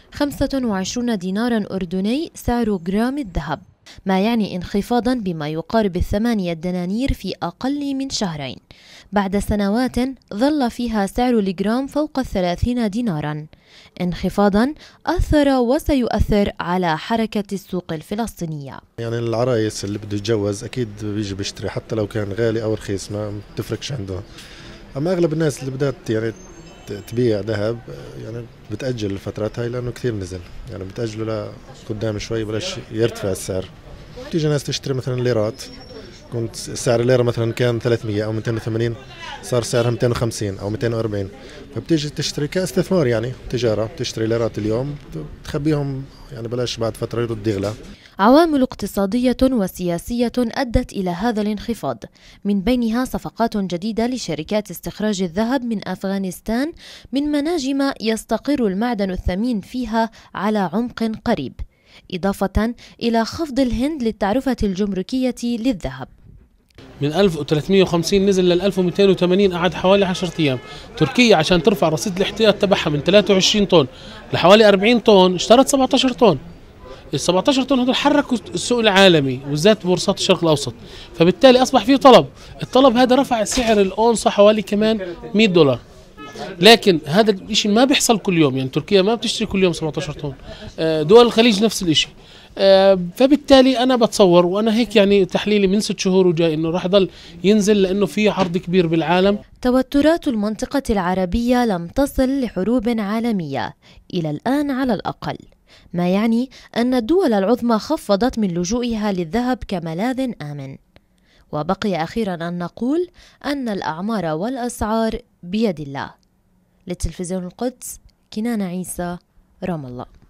25 دينارا أردني سعر جرام الذهب، ما يعني انخفاضا بما يقارب 8 دنانير في أقل من شهرين، بعد سنوات ظل فيها سعر الجرام فوق 30 دينارا، انخفاضا أثر وسيؤثر على حركة السوق الفلسطينية. يعني العرايس اللي بده يتجوز أكيد بيجي بيشتري حتى لو كان غالي أو رخيص، ما بتفرقش عنده. أما أغلب الناس اللي بدها يعني تبيع ذهب يعني بتأجل الفترات هاي لأنه كثير نزل، يعني بتأجله لقدام شوي بلاش يرتفع السعر. بتيجي ناس تشتري مثلا ليرات، كنت سعر الليرة مثلا كان 300 أو 280 صار سعرها 250 أو 240، فبتيجي تشتري كاستثمار يعني تجارة، بتشتري ليرات اليوم تخبيهم يعني بلاش بعد فترة يرد يغلى. عوامل اقتصادية وسياسية أدت إلى هذا الانخفاض، من بينها صفقات جديدة لشركات استخراج الذهب من أفغانستان من مناجم يستقر المعدن الثمين فيها على عمق قريب، إضافة إلى خفض الهند للتعرفة الجمركية للذهب. من 1350 نزل لل 1280، قعد حوالي 10 أيام. تركيا عشان ترفع رصيد الاحتياط تبعها من 23 طن لحوالي 40 طن اشترت 17 طن. ال 17 طن هذول حركوا السوق العالمي وبالذات بورصات الشرق الاوسط، فبالتالي اصبح في طلب، الطلب هذا رفع سعر الاونصه حوالي كمان $100. لكن هذا الشيء ما بيحصل كل يوم، يعني تركيا ما بتشتري كل يوم 17 طن، دول الخليج نفس الشيء. فبالتالي انا بتصور وانا هيك يعني تحليلي من 6 شهور وجاي انه راح يضل ينزل لانه في عرض كبير بالعالم. توترات المنطقة العربية لم تصل لحروب عالمية إلى الآن على الأقل، ما يعني أن الدول العظمى خفضت من لجوئها للذهب كملاذ آمن. وبقي أخيرا أن نقول أن الأعمار والأسعار بيد الله. للتلفزيون القدس، كنانة عيسى، رام الله.